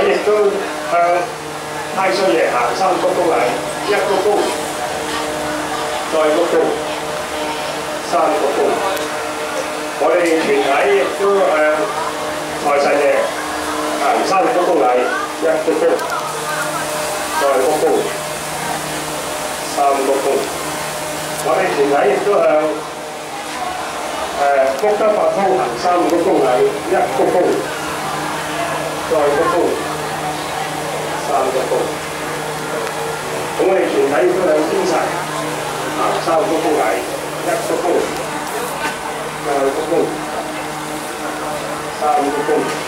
亦都向太歲爺行三鞠躬禮，一鞠躬，再鞠躬，三鞠躬。我哋全體亦都向財神爺行三鞠躬禮，一鞠躬，再鞠躬，三鞠躬。我哋全體亦都向福德法通行三鞠躬禮，一鞠躬，再鞠躬，三鞠躬。咁我哋全體亦都向天神行三鞠躬禮，一鞠躬，再鞠躬，三鞠躬。